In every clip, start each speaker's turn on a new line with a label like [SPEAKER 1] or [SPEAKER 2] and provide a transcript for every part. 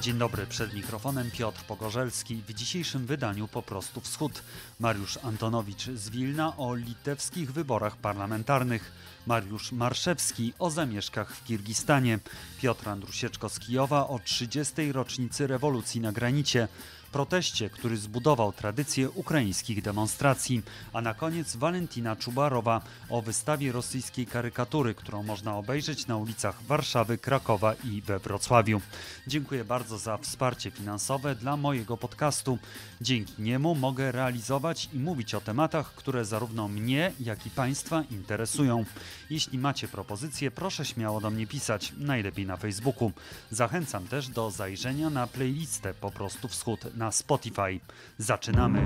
[SPEAKER 1] Dzień dobry, przed mikrofonem Piotr Pogorzelski. W dzisiejszym wydaniu Po prostu Wschód. Mariusz Antonowicz z Wilna o litewskich wyborach parlamentarnych. Mariusz Marszewski o zamieszkach w Kirgistanie. Piotr Andrusieczko z Kijowa o 30. rocznicy rewolucji na granicie. Proteście, który zbudował tradycję ukraińskich demonstracji. A na koniec Walentina Czubarowa o wystawie rosyjskiej karykatury, którą można obejrzeć na ulicach Warszawy, Krakowa i we Wrocławiu. Dziękuję bardzo za wsparcie finansowe dla mojego podcastu. Dzięki niemu mogę realizować i mówić o tematach, które zarówno mnie, jak i Państwa interesują. Jeśli macie propozycje, proszę śmiało do mnie pisać, najlepiej na Facebooku. Zachęcam też do zajrzenia na playlistę Po prostu Wschód na Spotify. Zaczynamy!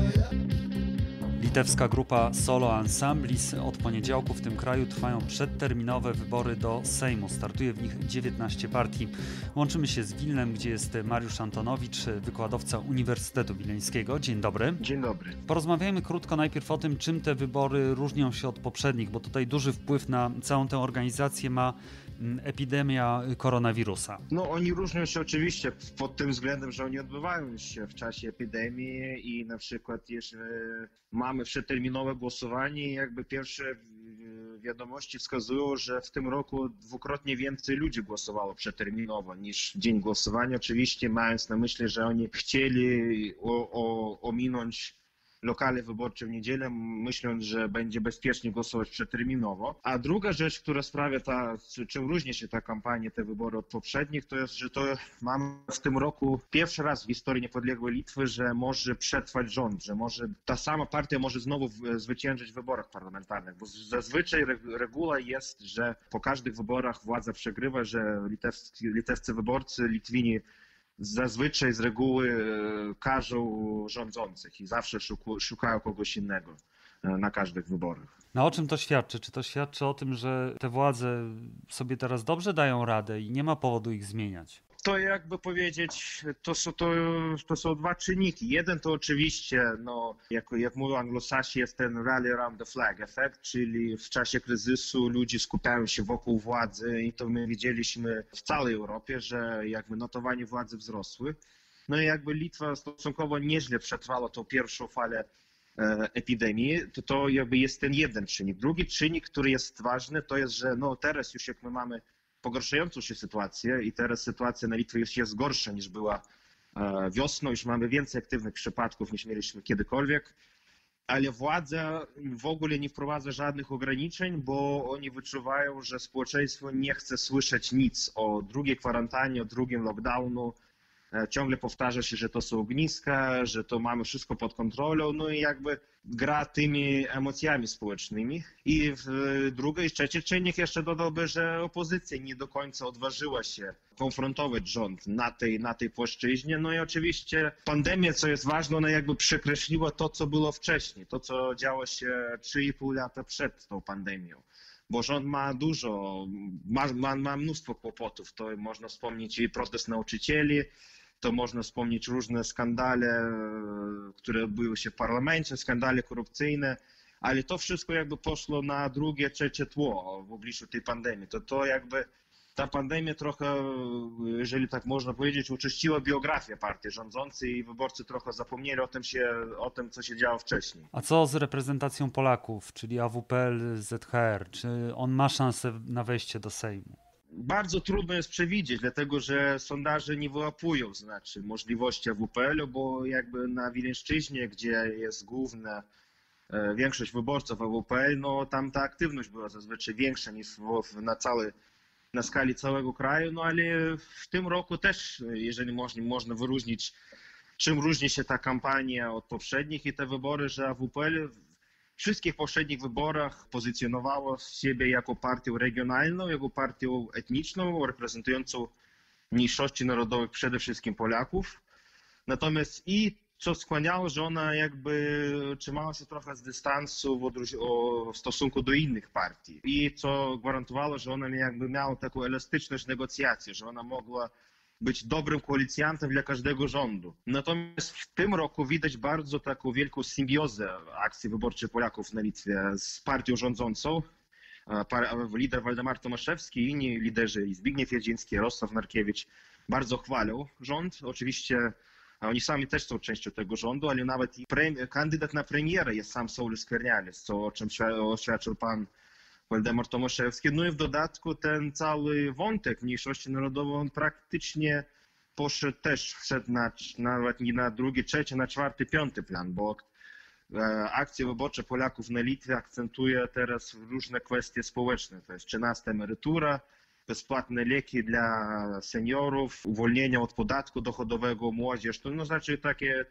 [SPEAKER 1] Litewska grupa Solo Ansamblis. Od poniedziałku w tym kraju trwają przedterminowe wybory do Sejmu. Startuje w nich 19 partii. Łączymy się z Wilnem, gdzie jest Mariusz Antonowicz, wykładowca Uniwersytetu Wileńskiego. Dzień dobry.
[SPEAKER 2] Dzień dobry.
[SPEAKER 1] Porozmawiajmy krótko najpierw o tym, czym te wybory różnią się od poprzednich, bo tutaj duży wpływ na całą tę organizację ma epidemia koronawirusa.
[SPEAKER 2] No oni różnią się oczywiście pod tym względem, że oni odbywają się w czasie epidemii i na przykład jeśli mamy przedterminowe głosowanie, jakby pierwsze wiadomości wskazują, że w tym roku dwukrotnie więcej ludzi głosowało przedterminowo niż w dzień głosowania. Oczywiście mając na myśli, że oni chcieli ominąć lokale wyborcze w niedzielę, myśląc, że będzie bezpiecznie głosować przedterminowo. A druga rzecz, która sprawia czym różni się ta kampania, te wybory od poprzednich, to jest, że mamy w tym roku pierwszy raz w historii niepodległej Litwy, że może przetrwać rząd, że ta sama partia może znowu zwyciężyć w wyborach parlamentarnych, bo zazwyczaj reguła jest, że po każdych wyborach władza przegrywa, że litewscy wyborcy, Litwini zazwyczaj z reguły karzą rządzących i zawsze szukają kogoś innego na każdych wyborach.
[SPEAKER 1] No o czym to świadczy? Czy to świadczy o tym, że te władze sobie teraz dobrze dają radę i nie ma powodu ich zmieniać?
[SPEAKER 2] To jakby powiedzieć, to są dwa czynniki. Jeden to oczywiście, jak mówią Anglosasi, jest ten rally around the flag efekt, czyli w czasie kryzysu ludzie skupiają się wokół władzy i to my widzieliśmy w całej Europie, że jakby notowania władzy wzrosły. No i jakby Litwa stosunkowo nieźle przetrwała tą pierwszą falę epidemii, to jakby jest ten jeden czynnik. Drugi czynnik, który jest ważny, to jest, że teraz już jak my mamy pogarszającą się sytuację i teraz sytuacja na Litwie już jest gorsza niż była wiosną, już mamy więcej aktywnych przypadków niż mieliśmy kiedykolwiek, ale władza w ogóle nie wprowadza żadnych ograniczeń, bo oni wyczuwają, że społeczeństwo nie chce słyszeć nic o drugiej kwarantannie, o drugim lockdownu. Ciągle powtarza się, że to są ogniska, że to mamy wszystko pod kontrolą, no i jakby gra tymi emocjami społecznymi. I drugi i trzeci czynnik jeszcze dodałby, że opozycja nie do końca odważyła się konfrontować rząd na tej płaszczyźnie. No i oczywiście pandemia, co jest ważne, ona jakby przekreśliła to, co było wcześniej, to, co działo się 3,5 lata przed tą pandemią. Bo rząd ma mnóstwo kłopotów. To można wspomnieć i protest nauczycieli, to można wspomnieć różne skandale, które odbyły się w parlamencie, skandale korupcyjne, ale to wszystko jakby poszło na drugie, trzecie tło w obliczu tej pandemii. To jakby ta pandemia trochę, jeżeli tak można powiedzieć, uczyściła biografię partii rządzącej i wyborcy trochę zapomnieli o tym, co się działo wcześniej.
[SPEAKER 1] A co z reprezentacją Polaków, czyli AWPL, ZHR? Czy on ma szansę na wejście do Sejmu?
[SPEAKER 2] Bardzo trudno jest przewidzieć, dlatego że sondaże nie wyłapują możliwości AWPL-u, bo jakby na Wileńszczyźnie, gdzie jest główna większość wyborców AWPL, tam ta aktywność była zazwyczaj większa niż na skali całego kraju, ale w tym roku też, jeżeli można wyróżnić, czym różni się ta kampania od poprzednich i te wybory, że AWPL w wszystkich poprzednich wyborach pozycjonowało siebie jako partię regionalną, jako partię etniczną, reprezentującą mniejszości narodowe, przede wszystkim Polaków. Natomiast co skłaniało, że ona jakby trzymała się trochę z dystansu w stosunku do innych partii i co gwarantowało, że ona jakby miała taką elastyczność negocjacji, że ona mogła być dobrym koalicjantem dla każdego rządu. Natomiast w tym roku widać bardzo taką wielką symbiozę akcji wyborczej Polaków na Litwie z partią rządzącą. Lider Waldemar Tomaszewski i inni liderzy, Zbigniew Jedzyński, Jarosław Narkiewicz, bardzo chwalą rząd. Oczywiście oni sami też są częścią tego rządu, ale nawet i kandydat na premiera jest sam Saulius Skvernelis, o czym oświadczył pan Waldemar Tomaszewski. No i w dodatku ten cały wątek mniejszości narodowej, on praktycznie wszedł nawet nie na drugi, trzeci, na czwarty, piąty plan, bo akcje wyborcze Polaków na Litwie akcentuje teraz różne kwestie społeczne, to jest 13 emerytura, bezpłatne leki dla seniorów, uwolnienie od podatku dochodowego młodzież, to znaczy takie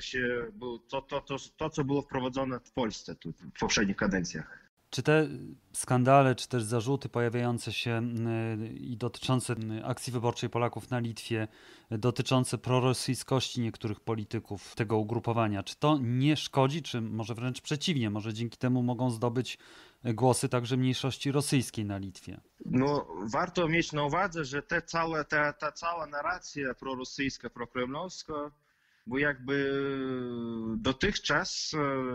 [SPEAKER 2] to, co było wprowadzone w Polsce w poprzednich kadencjach.
[SPEAKER 1] Czy te skandale, czy też zarzuty pojawiające się i dotyczące akcji wyborczej Polaków na Litwie, dotyczące prorosyjskości niektórych polityków tego ugrupowania, czy to nie szkodzi, czy może wręcz przeciwnie, może dzięki temu mogą zdobyć głosy także mniejszości rosyjskiej na Litwie?
[SPEAKER 2] No, warto mieć na uwadze, że ta cała narracja prorosyjska, prokremlowska, bo jakby dotychczas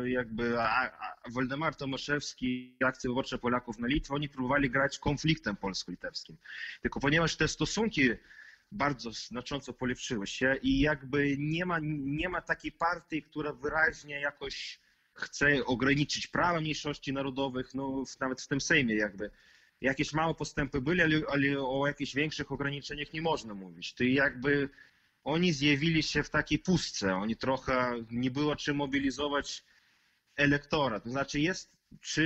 [SPEAKER 2] Waldemar Tomaszewski i akcje wyborcze Polaków na Litwie, oni próbowali grać konfliktem polsko-litewskim. Tylko ponieważ te stosunki bardzo znacząco polepszyły się i jakby nie ma takiej partii, która wyraźnie jakoś chce ograniczyć prawa mniejszości narodowych, no nawet w tym Sejmie jakby. Jakieś małe postępy byli, ale o jakichś większych ograniczeniach nie można mówić. To jakby oni zjawili się w takiej pustce, oni trochę nie było czym mobilizować elektorat. To znaczy jest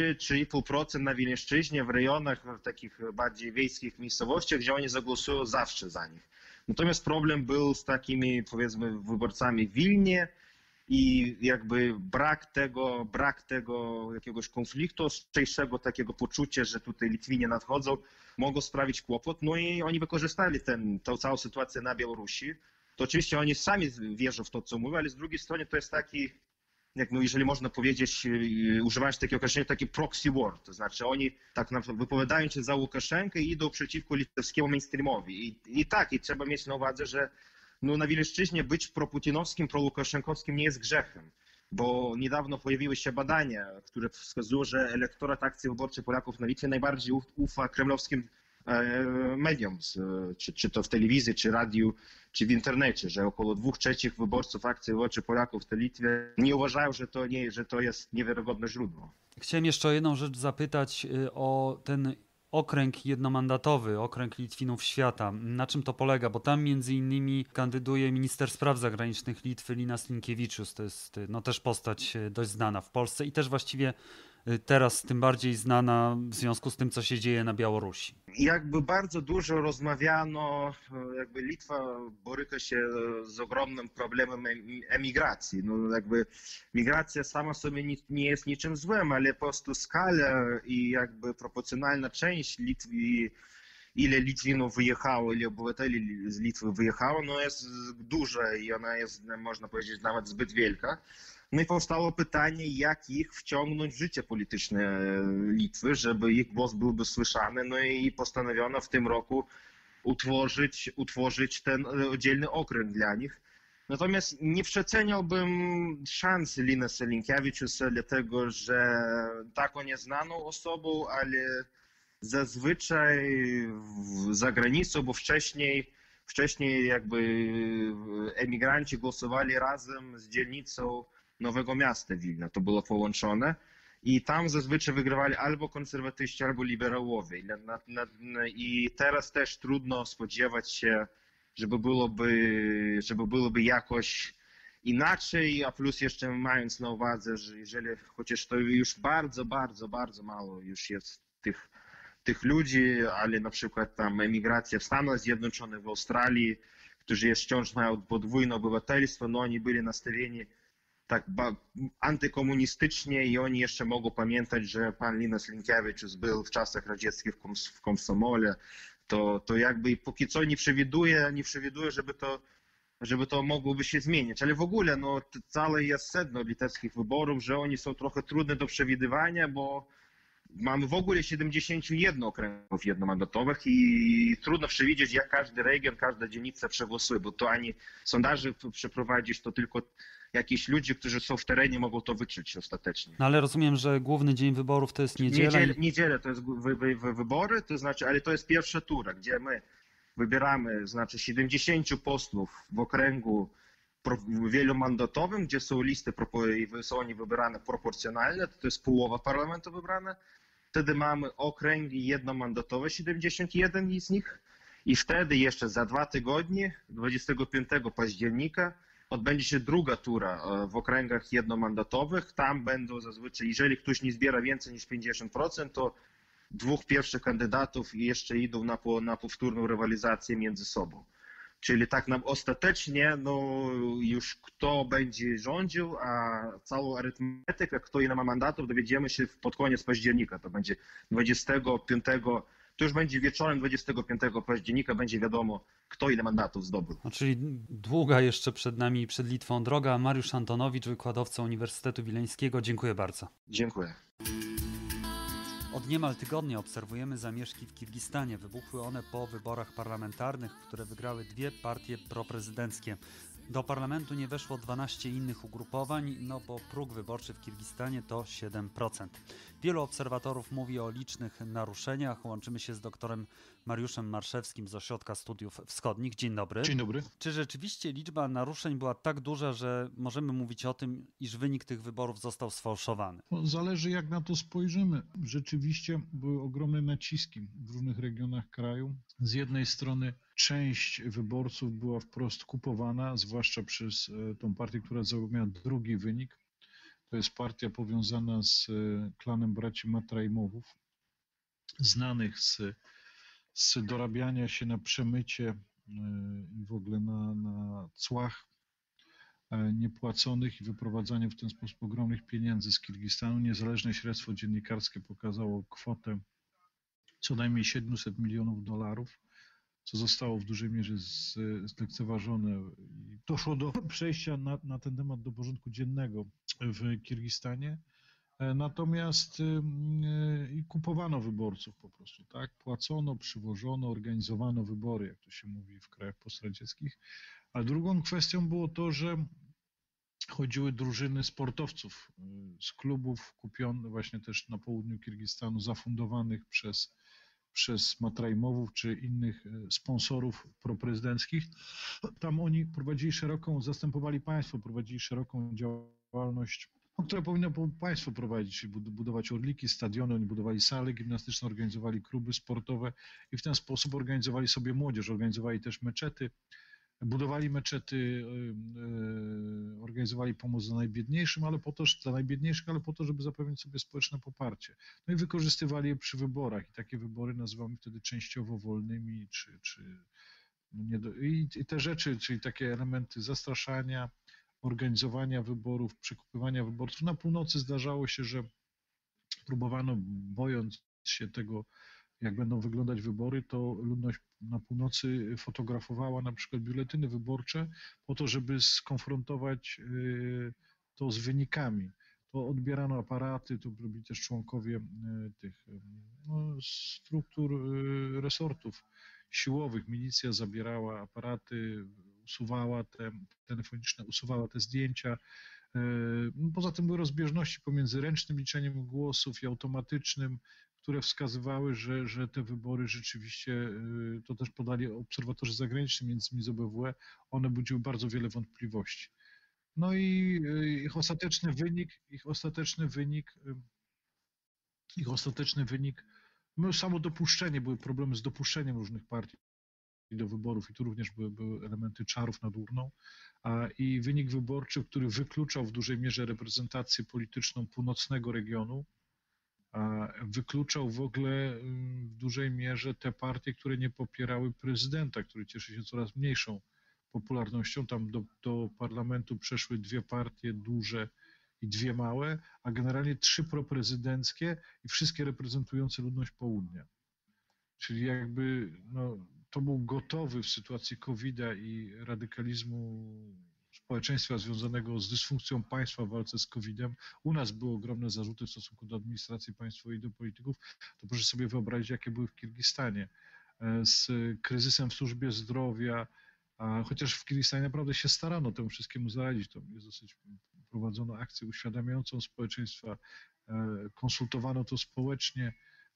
[SPEAKER 2] 3,5% na Wileńszczyźnie, w rejonach w takich bardziej wiejskich miejscowościach, gdzie oni zagłosują zawsze za nich. Natomiast problem był z takimi, powiedzmy, wyborcami w Wilnie i jakby brak tego jakiegoś konfliktu, ostrzejszego takiego poczucia, że tutaj Litwini nadchodzą, mogło sprawić kłopot. No i oni wykorzystali tą całą sytuację na Białorusi. To oczywiście oni sami wierzą w to, co mówią, ale z drugiej strony to jest taki, jeżeli można powiedzieć, używając takiego określenia, taki proxy war, to znaczy oni tak wypowiadają się za Łukaszenkę i idą przeciwko litewskiemu mainstreamowi. I trzeba mieć na uwadze, że no, na Wileńszczyźnie być proputinowskim, prolukaszenkowskim nie jest grzechem, bo niedawno pojawiły się badania, które wskazują, że elektorat akcji wyborczej Polaków na Litwie najbardziej ufa kremlowskim mediom, czy to w telewizji, czy radiu, czy w internecie, że około 2/3 wyborców akcji wyborczej Polaków w Litwie nie uważają, że to jest niewiarygodne źródło.
[SPEAKER 1] Chciałem jeszcze o jedną rzecz zapytać, o ten okręg jednomandatowy, okręg Litwinów Świata. Na czym to polega? Bo tam między innymi kandyduje minister spraw zagranicznych Litwy Linas Linkevicius. To jest też postać dość znana w Polsce i też właściwie teraz tym bardziej znana w związku z tym, co się dzieje na Białorusi.
[SPEAKER 2] Jakby bardzo dużo rozmawiano, jakby Litwa boryka się z ogromnym problemem emigracji. No jakby migracja sama sobie nie jest niczym złym, ale po prostu skala i jakby proporcjonalna część Litwy, ile Litwinów wyjechało, ile obywateli z Litwy wyjechało, no jest duża i ona jest, można powiedzieć, nawet zbyt wielka. No i powstało pytanie, jak ich wciągnąć w życie polityczne Litwy, żeby ich głos byłby słyszany. No i postanowiono w tym roku utworzyć ten oddzielny okręg dla nich. Natomiast nie przeceniałbym szans Linasa Linkeviciusa, dlatego że tak on jest znaną osobą, ale zazwyczaj za granicą, bo wcześniej jakby emigranci głosowali razem z dzielnicą Nowego Miasta Wilna, to było połączone i tam zazwyczaj wygrywali albo konserwatyści, albo liberałowie. I teraz też trudno spodziewać się, żeby byłoby jakoś inaczej, a plus jeszcze mając na uwadze, że chociaż to już bardzo, bardzo, bardzo mało już jest tych ludzi, ale na przykład tam emigracja w Stanach Zjednoczonych, w Australii, którzy wciąż mają podwójne obywatelstwo, no oni byli nastawieni tak antykomunistycznie i oni jeszcze mogą pamiętać, że pan Linas Linkevicius był w czasach radzieckich w Komsomole, to jakby póki co nie przewiduje, żeby to mogłoby się zmienić. Ale w ogóle no, całe jest sedno litewskich wyborów, że oni są trochę trudne do przewidywania, bo mamy w ogóle 71 okręgów jednomandatowych i trudno przewidzieć, jak każdy region, każda dzielnica przegłosuje, bo to ani sondaży przeprowadzić, to tylko jakieś ludzie, którzy są w terenie, mogą to wyczuć ostatecznie.
[SPEAKER 1] No ale rozumiem, że główny dzień wyborów to jest niedziela.
[SPEAKER 2] Niedziela to jest wybory, to znaczy, ale to jest pierwsza tura, gdzie my wybieramy, znaczy 70 posłów w okręgu wielomandatowym, gdzie są listy i są oni wybierane proporcjonalnie, to jest połowa parlamentu wybrane. Wtedy mamy okręgi jednomandatowe, 71 z nich. I wtedy jeszcze za 2 tygodnie, 25 października, odbędzie się druga tura w okręgach jednomandatowych. Tam będą zazwyczaj, jeżeli ktoś nie zbiera więcej niż 50%, to dwóch pierwszych kandydatów jeszcze idą na powtórną rywalizację między sobą. Czyli tak nam ostatecznie, no już kto będzie rządził, a całą arytmetykę, kto ile ma mandatów, dowiedziemy się pod koniec października. To będzie 25, to już będzie wieczorem 25 października, będzie wiadomo, kto ile mandatów zdobył.
[SPEAKER 1] No, czyli długa jeszcze przed nami, przed Litwą droga. Mariusz Antonowicz, wykładowca Uniwersytetu Wileńskiego. Dziękuję bardzo.
[SPEAKER 2] Dziękuję.
[SPEAKER 1] Od niemal tygodnia obserwujemy zamieszki w Kirgistanie. Wybuchły one po wyborach parlamentarnych, które wygrały dwie partie proprezydenckie. Do parlamentu nie weszło 12 innych ugrupowań, no bo próg wyborczy w Kirgistanie to 7%. Wielu obserwatorów mówi o licznych naruszeniach. Łączymy się z doktorem Mariuszem Marszewskim z Ośrodka Studiów Wschodnich. Dzień dobry.
[SPEAKER 3] Dzień dobry.
[SPEAKER 1] Czy rzeczywiście liczba naruszeń była tak duża, że możemy mówić o tym, iż wynik tych wyborów został sfałszowany?
[SPEAKER 3] Zależy, jak na to spojrzymy. Rzeczywiście były ogromne naciski w różnych regionach kraju. Z jednej strony część wyborców była wprost kupowana, zwłaszcza przez tą partię, która miała drugi wynik. To jest partia powiązana z klanem braci Matraimowów, znanych z dorabiania się na przemycie i w ogóle na cłach niepłaconych i wyprowadzania w ten sposób ogromnych pieniędzy z Kirgistanu. Niezależne śledztwo dziennikarskie pokazało kwotę co najmniej $700 milionów, co zostało w dużej mierze zlekceważone. Doszło do przejścia na ten temat do porządku dziennego w Kirgistanie. Natomiast i kupowano wyborców po prostu, tak? Płacono, przywożono, organizowano wybory, jak to się mówi w krajach postradzieckich. A drugą kwestią było to, że chodziły drużyny sportowców z klubów kupionych właśnie też na południu Kirgistanu, zafundowanych przez Matraimowów czy innych sponsorów proprezydenckich. Tam oni zastępowali państwo, prowadzili szeroką działalność, które powinno państwo prowadzić, czyli budować orliki, stadiony, oni budowali sale gimnastyczne, organizowali kluby sportowe i w ten sposób organizowali sobie młodzież, organizowali też meczety, budowali meczety, organizowali pomoc dla najbiedniejszych, ale po to, żeby zapewnić sobie społeczne poparcie. No i wykorzystywali je przy wyborach i takie wybory nazywamy wtedy częściowo wolnymi, i te rzeczy, czyli takie elementy zastraszania, organizowania wyborów, przekupywania wyborców. Na północy zdarzało się, że próbowano, bojąc się tego, jak będą wyglądać wybory, to ludność na północy fotografowała na przykład biuletyny wyborcze po to, żeby skonfrontować to z wynikami. To odbierano aparaty, to robili też członkowie tych struktur resortów siłowych. Milicja zabierała aparaty, usuwała te telefoniczne, usuwała te zdjęcia. Poza tym były rozbieżności pomiędzy ręcznym liczeniem głosów i automatycznym, które wskazywały, że te wybory rzeczywiście, to też podali obserwatorzy zagraniczni, między innymi z OBWE, one budziły bardzo wiele wątpliwości. No i ich ostateczny wynik, no samo dopuszczenie, były problemy z dopuszczeniem różnych partii do wyborów i tu również były elementy czarów nad urną, i wynik wyborczy, który wykluczał w dużej mierze reprezentację polityczną północnego regionu, wykluczał w ogóle w dużej mierze te partie, które nie popierały prezydenta, który cieszy się coraz mniejszą popularnością. Tam do parlamentu przeszły dwie partie duże i dwie małe, a generalnie trzy proprezydenckie i wszystkie reprezentujące ludność południa. Czyli jakby to był gotowy w sytuacji COVID-a i radykalizmu społeczeństwa związanego z dysfunkcją państwa w walce z COVID-em. U nas były ogromne zarzuty w stosunku do administracji państwowej i do polityków. To proszę sobie wyobrazić, jakie były w Kirgistanie. Z kryzysem w służbie zdrowia, chociaż w Kirgistanie naprawdę się starano temu wszystkiemu zaradzić. To jest dosyć, prowadzono akcję uświadamiającą społeczeństwa, konsultowano to społecznie,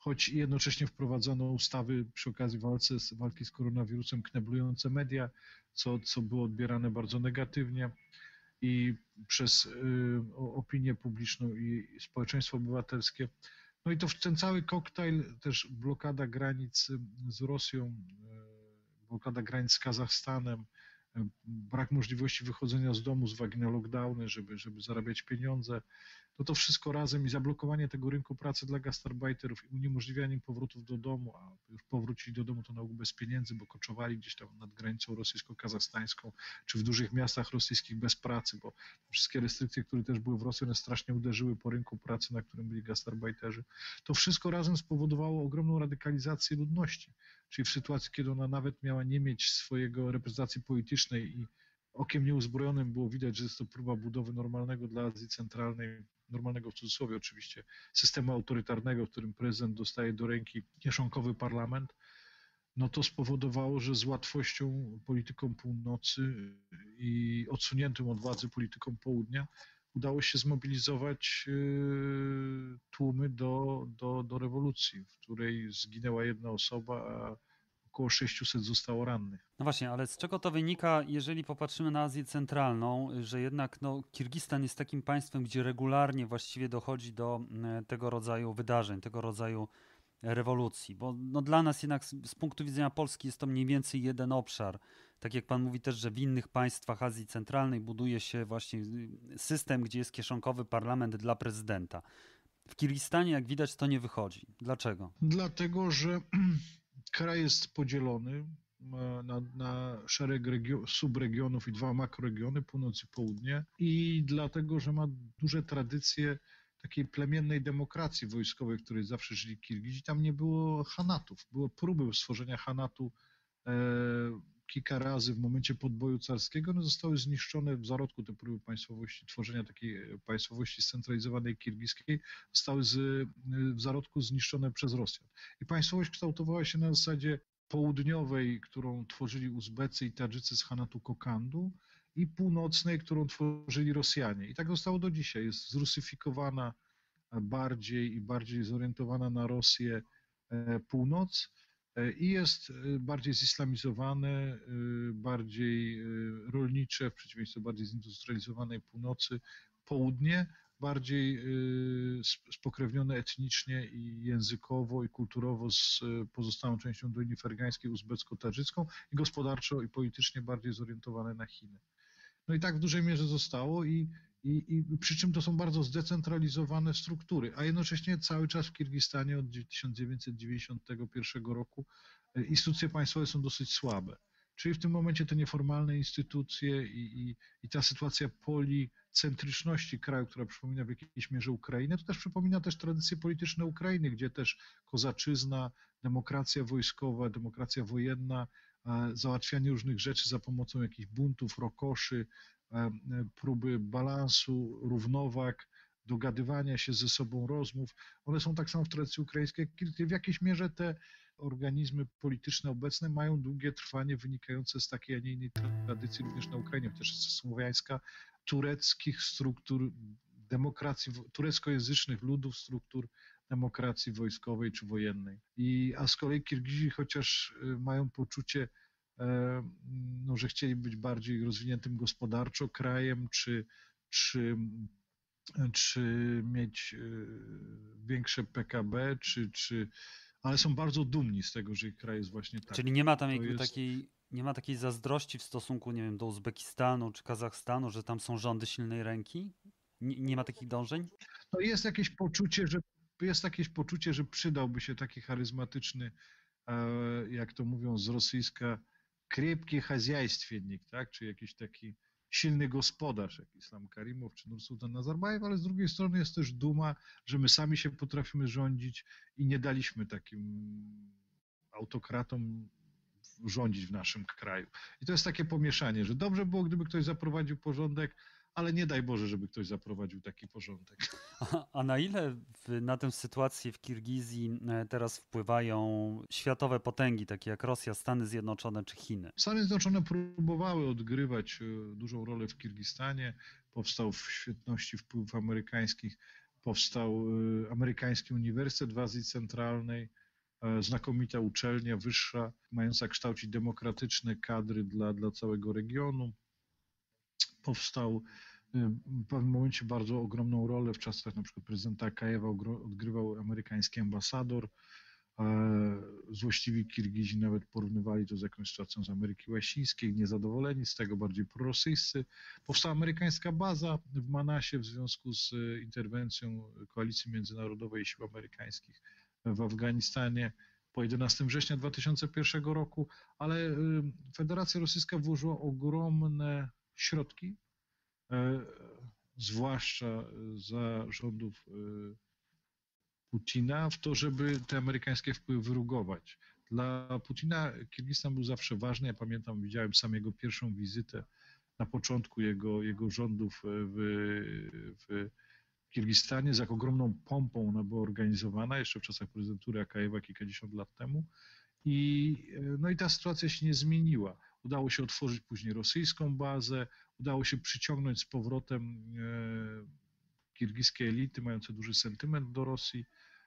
[SPEAKER 3] choć jednocześnie wprowadzono ustawy przy okazji walki z koronawirusem kneblujące media, co było odbierane bardzo negatywnie i przez opinię publiczną i społeczeństwo obywatelskie. No i to ten cały koktajl, też blokada granic z Rosją, blokada granic z Kazachstanem, brak możliwości wychodzenia z domu z uwagi na lockdowny, żeby zarabiać pieniądze, to wszystko razem i zablokowanie tego rynku pracy dla gastarbeiterów i uniemożliwianie im powrotów do domu, a już powrócili do domu to na ogół bez pieniędzy, bo koczowali gdzieś tam nad granicą rosyjsko-kazachstańską, czy w dużych miastach rosyjskich bez pracy, bo wszystkie restrykcje, które też były w Rosji, one strasznie uderzyły po rynku pracy, na którym byli gastarbeiterzy. To wszystko razem spowodowało ogromną radykalizację ludności, czyli w sytuacji, kiedy ona nawet miała nie mieć swojego reprezentacji politycznej i okiem nieuzbrojonym było widać, że jest to próba budowy normalnego dla Azji Centralnej, normalnego w cudzysłowie oczywiście, systemu autorytarnego, w którym prezydent dostaje do ręki kieszonkowy parlament, no to spowodowało, że z łatwością politykom północy i odsuniętym od władzy politykom południa udało się zmobilizować tłumy do rewolucji, w której zginęła jedna osoba, a około 600 zostało rannych.
[SPEAKER 1] No właśnie, ale z czego to wynika, jeżeli popatrzymy na Azję Centralną, że jednak Kirgistan jest takim państwem, gdzie regularnie właściwie dochodzi do tego rodzaju wydarzeń, tego rodzaju rewolucji, bo dla nas jednak z punktu widzenia Polski jest to mniej więcej jeden obszar. Tak jak pan mówi też, że w innych państwach Azji Centralnej buduje się właśnie system, gdzie jest kieszonkowy parlament dla prezydenta. W Kirgistanie, jak widać, to nie wychodzi. Dlaczego?
[SPEAKER 3] Dlatego, że kraj jest podzielony na szereg subregionów i 2 makroregiony, północ i południe, i dlatego, że ma duże tradycje takiej plemiennej demokracji wojskowej, w której zawsze żyli Kirgizi. Tam nie było chanatów. Były próby stworzenia chanatu kilka razy w momencie podboju carskiego. One zostały zniszczone w zarodku, te próby państwowości, tworzenia takiej państwowości scentralizowanej kirgiskiej zostały w zarodku zniszczone przez Rosjan. I państwowość kształtowała się na zasadzie południowej, którą tworzyli Uzbecy i Tadżycy z Hanatu Kokandu, i północnej, którą tworzyli Rosjanie. I tak zostało do dzisiaj. Jest zrusyfikowana bardziej i bardziej zorientowana na Rosję północ i jest bardziej zislamizowane, bardziej rolnicze, w przeciwieństwie do bardziej zindustrializowanej północy, południe, bardziej spokrewnione etnicznie i językowo i kulturowo z pozostałą częścią Doliny Fergańskiej, uzbecko-tadżycką, i gospodarczo i politycznie bardziej zorientowane na Chiny. No i tak w dużej mierze zostało i przy czym to są bardzo zdecentralizowane struktury, a jednocześnie cały czas w Kirgistanie od 1991 roku instytucje państwowe są dosyć słabe. Czyli w tym momencie te nieformalne instytucje i ta sytuacja policentryczności kraju, która przypomina w jakiejś mierze Ukrainę, to też przypomina też tradycje polityczne Ukrainy, gdzie też kozaczyzna, demokracja wojskowa, demokracja wojenna, załatwianie różnych rzeczy za pomocą jakichś buntów, rokoszy, próby balansu, równowag, dogadywania się ze sobą, rozmów. One są tak samo w tradycji ukraińskiej, jak w jakiejś mierze te organizmy polityczne obecne mają długie trwanie wynikające z takiej, a nie innej tradycji również na Ukrainie, chociaż jest słowiańska, tureckich struktur demokracji, tureckojęzycznych ludów, struktur demokracji wojskowej czy wojennej. A z kolei Kirgizi, chociaż mają poczucie, że chcieli być bardziej rozwiniętym gospodarczo krajem, czy mieć większe PKB, ale są bardzo dumni z tego, że ich kraj jest właśnie taki.
[SPEAKER 1] Czyli nie ma tam nie ma takiej zazdrości w stosunku, nie wiem, do Uzbekistanu czy Kazachstanu, że tam są rządy silnej ręki? Nie ma takich dążeń?
[SPEAKER 3] No jest jakieś poczucie, że przydałby się taki charyzmatyczny, jak to mówią z rosyjska, krepki chazjajstwiennik, tak? Czy jakiś taki silny gospodarz, jak Islam Karimow czy Nursultan Nazarbajew, ale z drugiej strony jest też duma, że my sami się potrafimy rządzić i nie daliśmy takim autokratom rządzić w naszym kraju. I to jest takie pomieszanie, że dobrze było, gdyby ktoś zaprowadził porządek, ale nie daj Boże, żeby ktoś zaprowadził taki porządek.
[SPEAKER 1] A na ile na tę sytuację w Kirgizji teraz wpływają światowe potęgi, takie jak Rosja, Stany Zjednoczone czy Chiny?
[SPEAKER 3] Stany Zjednoczone próbowały odgrywać dużą rolę w Kirgistanie. Powstał w świetności wpływ amerykańskich powstał amerykański Uniwersytet w Azji Centralnej, znakomita uczelnia wyższa, mająca kształcić demokratyczne kadry dla całego regionu. Powstał w pewnym momencie bardzo ogromną rolę w czasach na przykład prezydenta Akajewa odgrywał amerykański ambasador. Złośliwi Kirgizi nawet porównywali to z jakąś sytuacją z Ameryki Łacińskiej, niezadowoleni z tego, bardziej prorosyjscy. Powstała amerykańska baza w Manasie w związku z interwencją Koalicji Międzynarodowej i sił amerykańskich w Afganistanie po 11 września 2001 roku, ale Federacja Rosyjska włożyła ogromne środki, zwłaszcza za rządów Putina, w to, żeby te amerykańskie wpływy wyrugować. Dla Putina Kirgistan był zawsze ważny. Ja pamiętam, widziałem sam jego pierwszą wizytę na początku jego rządów w Kirgistanie. Z jak ogromną pompą ona była organizowana, jeszcze w czasach prezydentury Akajewa kilkadziesiąt lat temu. No i ta sytuacja się nie zmieniła. Udało się otworzyć później rosyjską bazę, udało się przyciągnąć z powrotem kirgiskie elity mające duży sentyment do Rosji,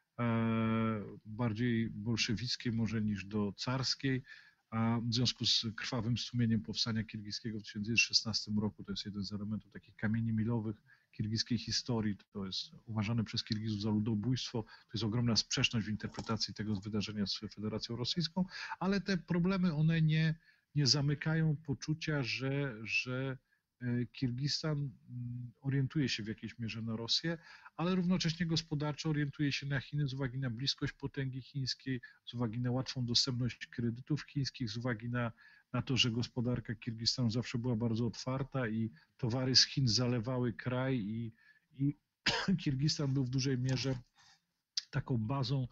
[SPEAKER 3] bardziej bolszewickiej może niż do carskiej, a w związku z krwawym strumieniem powstania kirgiskiego w 1916 roku, to jest jeden z elementów takich kamieni milowych kirgiskiej historii, to jest uważane przez Kirgizów za ludobójstwo, to jest ogromna sprzeczność w interpretacji tego wydarzenia z Federacją Rosyjską, ale te problemy, one nie zamykają poczucia, że Kirgistan orientuje się w jakiejś mierze na Rosję, ale równocześnie gospodarczo orientuje się na Chiny z uwagi na bliskość potęgi chińskiej, z uwagi na łatwą dostępność kredytów chińskich, z uwagi na to, że gospodarka Kirgistanu zawsze była bardzo otwarta i towary z Chin zalewały kraj i Kirgistan był w dużej mierze taką bazą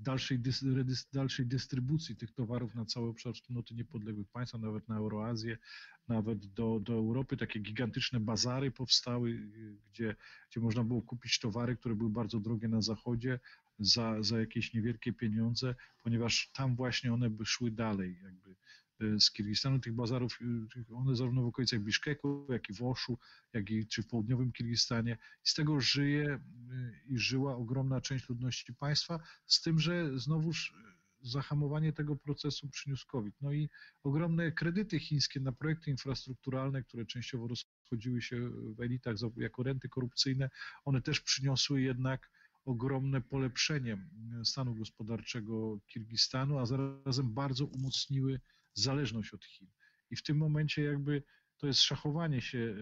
[SPEAKER 3] dalszej dystrybucji tych towarów na cały obszar wspólnoty niepodległych państw, nawet na Euroazję, nawet do Europy. Takie gigantyczne bazary powstały, gdzie można było kupić towary, które były bardzo drogie na zachodzie za jakieś niewielkie pieniądze, ponieważ tam właśnie one by szły dalej jakby z Kirgistanu. Tych bazarów, one zarówno w okolicach Biszkeku, jak i w Oszu, czy w południowym Kirgistanie. Z tego żyje i żyła ogromna część ludności państwa, z tym, że znowuż zahamowanie tego procesu przyniósł COVID. No i ogromne kredyty chińskie na projekty infrastrukturalne, które częściowo rozchodziły się w elitach jako renty korupcyjne, one też przyniosły jednak ogromne polepszenie stanu gospodarczego Kirgistanu, a zarazem bardzo umocniły zależność od Chin. I w tym momencie jakby to jest szachowanie się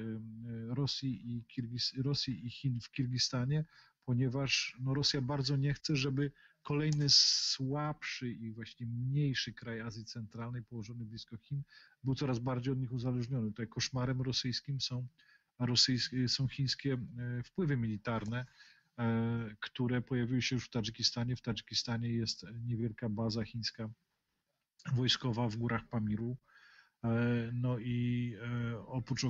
[SPEAKER 3] Rosji i Chin w Kirgistanie, ponieważ no, Rosja bardzo nie chce, żeby kolejny słabszy i właśnie mniejszy kraj Azji Centralnej położony blisko Chin był coraz bardziej od nich uzależniony. Tutaj koszmarem rosyjskim są chińskie wpływy militarne, które pojawiły się już w Tadżykistanie. W Tadżykistanie jest niewielka baza chińska wojskowa w górach Pamiru. No i oprócz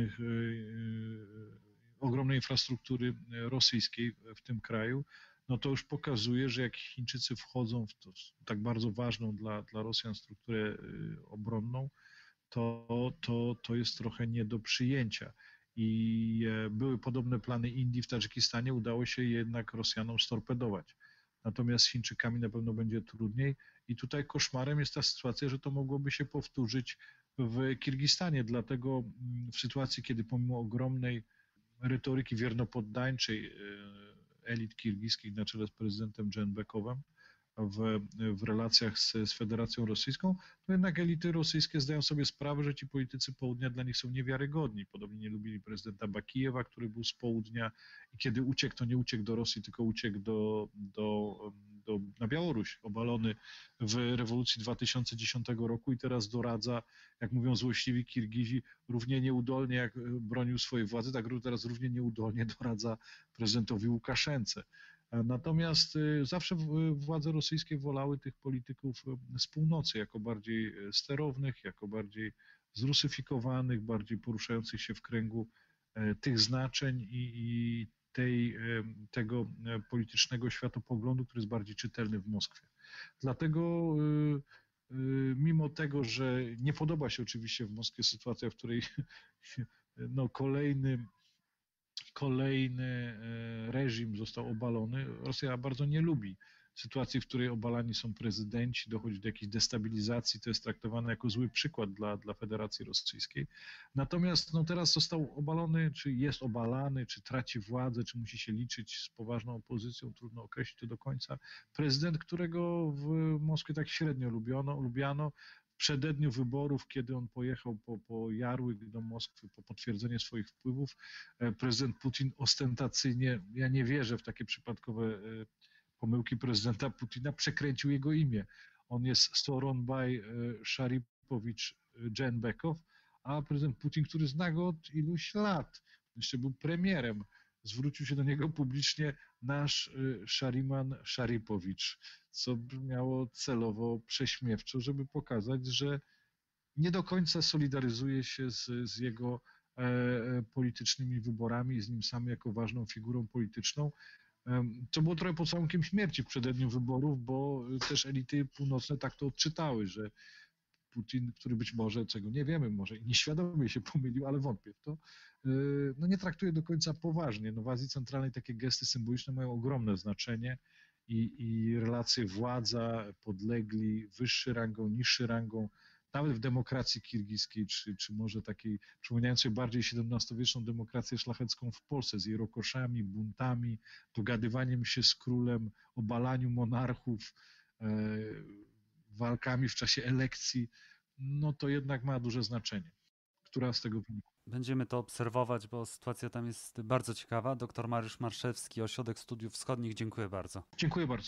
[SPEAKER 3] ogromnej infrastruktury rosyjskiej w tym kraju, no to już pokazuje, że jak Chińczycy wchodzą w tak bardzo ważną dla Rosjan strukturę obronną, to jest trochę nie do przyjęcia. I były podobne plany Indii w Tadżykistanie, udało się jednak Rosjanom storpedować. Natomiast z Chińczykami na pewno będzie trudniej i tutaj koszmarem jest ta sytuacja, że to mogłoby się powtórzyć w Kirgistanie, dlatego w sytuacji, kiedy pomimo ogromnej retoryki wiernopoddańczej elit kirgiskich na czele z prezydentem Dżenbekowem w relacjach z Federacją Rosyjską, to jednak elity rosyjskie zdają sobie sprawę, że ci politycy południa dla nich są niewiarygodni. Podobnie nie lubili prezydenta Bakijewa, który był z południa i kiedy uciekł, to nie uciekł do Rosji, tylko uciekł na Białoruś, obalony w rewolucji 2010 roku i teraz doradza, jak mówią złośliwi Kirgizi, równie nieudolnie jak bronił swojej władzy, tak teraz równie nieudolnie doradza prezydentowi Łukaszence. Natomiast zawsze władze rosyjskie wolały tych polityków z północy jako bardziej sterownych, jako bardziej zrusyfikowanych, bardziej poruszających się w kręgu tych znaczeń i tego politycznego światopoglądu, który jest bardziej czytelny w Moskwie. Dlatego mimo tego, że nie podoba się oczywiście w Moskwie sytuacja, w której no, kolejny kolejny reżim został obalony. Rosja bardzo nie lubi sytuacji, w której obalani są prezydenci, dochodzi do jakiejś destabilizacji, to jest traktowane jako zły przykład dla Federacji Rosyjskiej. Natomiast no, teraz został obalony, czy jest obalany, czy traci władzę, czy musi się liczyć z poważną opozycją, trudno określić to do końca. Prezydent, którego w Moskwie tak średnio lubiano. W przededniu wyborów, kiedy on pojechał po Jarłyk do Moskwy po potwierdzenie swoich wpływów, prezydent Putin ostentacyjnie, ja nie wierzę w takie przypadkowe pomyłki prezydenta Putina, przekręcił jego imię. On jest Sooronbay Szaripowicz Dżenbekow, a prezydent Putin, który zna go od iluś lat, jeszcze był premierem, zwrócił się do niego publicznie nasz Szariman Szaripowicz, co brzmiało celowo prześmiewczo, żeby pokazać, że nie do końca solidaryzuje się z jego politycznymi wyborami, z nim samym jako ważną figurą polityczną. To było trochę pocałunkiem śmierci w przededniu wyborów, bo też elity północne tak to odczytały, że Putin, który być może, czego nie wiemy, może i nieświadomie się pomylił, ale wątpię w to, no nie traktuje do końca poważnie. No w Azji Centralnej takie gesty symboliczne mają ogromne znaczenie i relacje władza, podlegli, wyższy rangą, niższy rangą, nawet w demokracji kirgiskiej, czy może takiej przypominającej bardziej XVII-wieczną demokrację szlachecką w Polsce z jej rokoszami, buntami, dogadywaniem się z królem, obalaniu monarchów, walkami w czasie elekcji, no to jednak ma duże znaczenie. Która z tego wynika?
[SPEAKER 1] Będziemy to obserwować, bo sytuacja tam jest bardzo ciekawa. Dr Mariusz Marszewski, Ośrodek Studiów Wschodnich, dziękuję bardzo.
[SPEAKER 3] Dziękuję bardzo.